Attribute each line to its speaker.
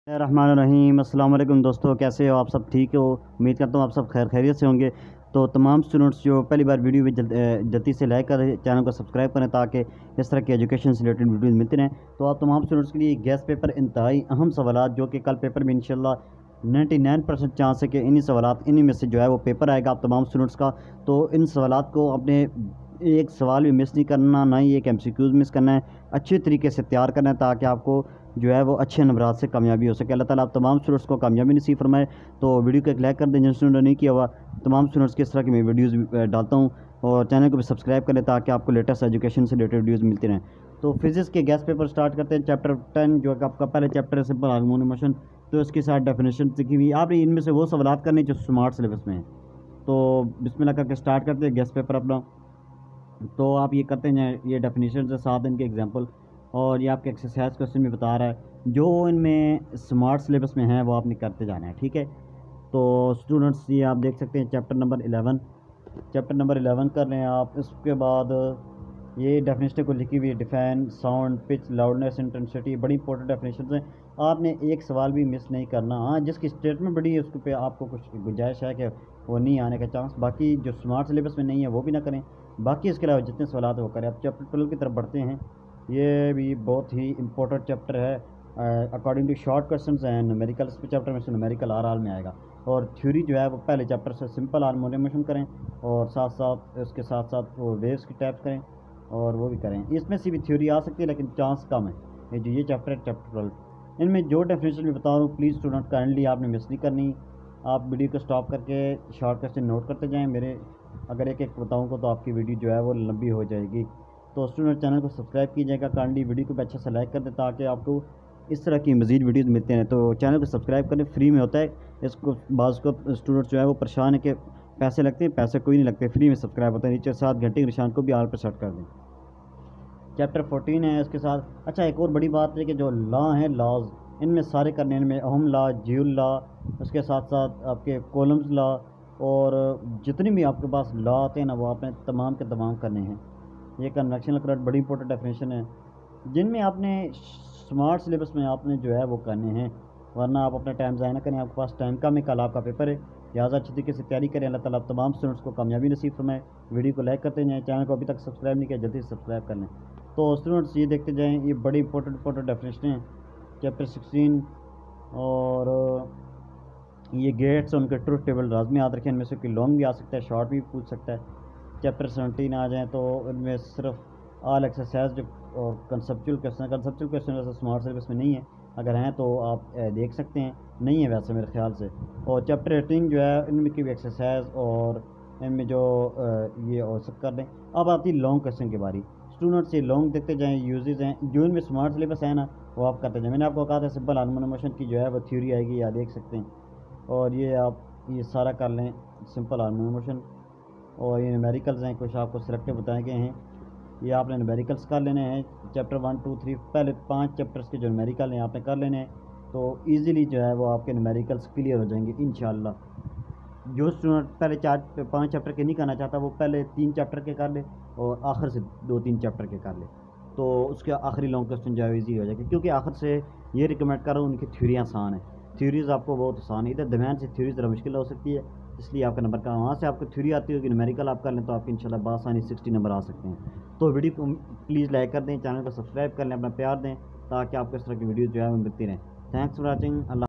Speaker 1: रहमान रहीम। अस्सलाम वालेकुम दोस्तों, कैसे हो आप सब? ठीक हो? उम्मीद करता हूँ आप सब खैरियत से होंगे। तो तमाम स्टूडेंट्स जो पहली बार वीडियो में जल्दी से लाइक करें, चैनल को सब्सक्राइब करें ताकि इस तरह की एजुकेशन से रिलेटेड वीडियोज़ मिलती रहें। तो आप तमाम स्टूडेंट्स के लिए गैस पेपर इंतहाई अहम सवालात जो कि कल पेपर में इंशाल्लाह 99% चांस है कि इन्हीं में से जो है वो पेपर आएगा आप तमाम स्टूडेंट्स का। तो इन सवालात को अपने एक सवाल भी मिस नहीं करना, ना ही एक MCQs मिस करना है, अच्छे तरीके से तैयार करना है ताकि आपको जो है वो अच्छे नंबरात से कामयाबी हो सके। अल्लाह ताला आप तमाम स्टूडेंट्स को कामयाबी नसीब फरमाए। तो वीडियो को एक लाइक कर दें जिन स्टूडेंट ने नहीं किया हुआ। तमाम स्टूडेंट्स की इस तरह की मैं वीडियोज़ डालता हूँ और चैनल को भी सब्सक्राइब करें ताकि आपको लेटेस्ट एजुकेशन से रिलेटेड वीडियोज़ मिलती रहें। तो फिजिक्स के गैस पेपर स्टार्ट करते हैं। चैप्टर 10 जो कि आपका पहले चैप्टर है सिंपल हार्मोनिक मोशन, तो इसके साथ डेफिनेशन सीखी हुई। आपने इनमें से वो सवालात करने जो स्मार्ट सिलेबस में हैं। तो बिस्मिल्लाह करके स्टार्ट करते हैं गैस पेपर अपना। तो आप ये करते हैं, ये डेफिनेशन के साथ इनके एग्जांपल और ये आपके एक्सरसाइज क्वेश्चन में बता रहा है जो इनमें स्मार्ट सिलेबस में है वो आपने करते जाना है, ठीक है। तो स्टूडेंट्स ये आप देख सकते हैं चैप्टर नंबर 11 कर रहे हैं आप। इसके बाद ये डेफिनेशन को लिखी हुई है, define sound, pitch, loudness, intensity, बड़ी इंपॉर्टेंट डेफिनेशन हैं। आपने एक सवाल भी मिस नहीं करना। हाँ, जिसकी स्टेटमेंट बड़ी है उसके पे आपको कुछ गुंजाइश है कि वो नहीं आने का चांस, बाकी जो स्मार्ट सिलेबस में नहीं है वो भी ना करें। बाकी इसके अलावा जितने सवाल है वो करें। अब चैप्टर 12 की तरफ बढ़ते हैं। ये भी बहुत ही इंपॉर्टेंट चैप्टर है अकॉर्डिंग टू शॉर्ट क्वेश्चन हैं न्यूमेरिकल। इस चैप्टर में से न्यूमेरिकल हर हाल में आएगा और थ्योरी जो है वो पहले चैप्टर से सिंपल हार्मोनिक मोशन करें और उसके साथ साथ वो वेव्स की टाइप्स करें और वो भी करें। इसमें से भी थ्योरी आ सकती है लेकिन चांस कम है। ये चैप्टर है चैप्टर 12। इनमें जो डेफिनेशन मैं बता रहा हूँ प्लीज़ स्टूडेंट काइंडली आपने मिस नहीं करनी। आप वीडियो को स्टॉप करके शॉर्ट क्वेश्चन नोट करते जाएँ। मेरे अगर एक एक बताऊँगा तो आपकी वीडियो जो है वो लंबी हो जाएगी। तो स्टूडेंट चैनल को सब्सक्राइब कीजिएगा, काइंडली वीडियो को भी अच्छा से लाइक कर दें ताकि आपको इस तरह की मज़ीद वीडियोज़ मिलते हैं। तो चैनल को सब्सक्राइब करें, फ्री में होता है। इसको बाज़ को स्टूडेंट्स जो है वो परेशान है कि पैसे लगते हैं, पैसे कोई नहीं लगते, फ्री में सब्सक्राइब होता है। नीचे 7 घंटे के निशान को भी ऑल पर सेट कर दें। चैप्टर 14 है इसके साथ। अच्छा, एक और बड़ी बात है कि जो लॉ हैं, लॉज इनमें सारे करने, इनमें ओहम लॉ, ज्यूल लॉ, उसके साथ साथ आपके कॉलम्स लॉ और जितने भी आपके पास लॉ आते हैं ना वो आपने तमाम के तमाम करने हैं। ये कन्वेक्शनल करंट बड़ी इंपॉर्टेंट डेफिनेशन है जिनमें आपने स्मार्ट सिलेबस में आपने जो है वो करने हैं, वरना आप अपना टाइम ज़ाया ना करें। आपके पास टाइम कम है, कल आपका पेपर है, लिहाजा अच्छी तरीके से तैयारी करें। अल्लाह ताला आप तमाम स्टूडेंट्स को कामयाबी नसीब फरमाए। वीडियो को लाइक करते जाएँ, चैनल को अभी तक सब्सक्राइब नहीं किया जल्दी से सब्सक्राइब कर लें। तो स्टूडेंट्स ये देखते जाएँ, ये बड़ी इंपॉर्टेंट डेफिनेशन हैं चैप्टर 16 और ये गेट्स उनके ट्रुथ टेबल लाजमी याद रखें। इनमें से कोई लॉन्ग भी आ सकता है, शॉर्ट भी पूछ सकता है। चैप्टर 17 आ जाएँ तो इनमें सिर्फ ऑल एक्सरसाइज जो और कंसेप्चुअल क्वेश्चन वैसे स्मार्ट सिलेबस में नहीं है, अगर हैं तो आप देख सकते हैं, नहीं है वैसे मेरे ख्याल से। और चैप्टर 18 जो है इनमें की भी एक्सरसाइज और इनमें जो ये और सब कर दें। अब आती लॉन्ग क्वेश्चन की बारी। स्टूडेंट्स ये लॉन्ग देखते जाएँ, यूजेस हैं जो इनमें स्मार्ट सिलेबस है ना वो आप करते जाएँ। मैंने आपको कहा था सिंपल हार्मोनिक मोशन की जो है वो थ्योरी आएगी, या देख सकते हैं। और ये आप ये सारा कर लें सिंपल हार्मोनिक मोशन। और ये न्यूमेरिकल्स हैं, कुछ आपको सिलेक्टिव बताए गए हैं, ये आपने न्यूमेरिकल्स कर लेने हैं। चैप्टर 1, 2, 3 पहले 5 चैप्टर्स के जो न्यूमेरिकल हैं आपने कर लेने हैं, तो इजीली जो है वो आपके न्यूमेरिकल्स क्लियर हो जाएंगे इंशाल्लाह। जो स्टूडेंट पहले 4-5 चैप्टर के नहीं करना चाहता वो पहले 3 चैप्टर के कर ले और आखिर से 2-3 चैप्टर के कर ले, तो उसके आखिरी लॉन्ग क्वेश्चन जो है ईजी हो जाएगी। क्योंकि आखिर से ये रिकमेंड कर रहा हूँ, उनकी थ्योरी आसान है, थ्योरीज़ आपको बहुत आसान है। इधर दरमियान से थ्योरी ज़रा मुश्किल हो सकती है, इसलिए आपका नंबर का वहाँ से आपको थ्योरी आती होगी, न्यूमेरिकल आप कर लें तो आपकी इंशाल्लाह बासानी 60 नंबर आ सकते हैं। तो वीडियो को प्लीज़ लाइक कर दें, चैनल को सब्सक्राइब कर लें, अपना प्यार दें ताकि आपको इस तरह की वीडियो जो है वो मिलती रहें। Thanks for watching. अल्लाह।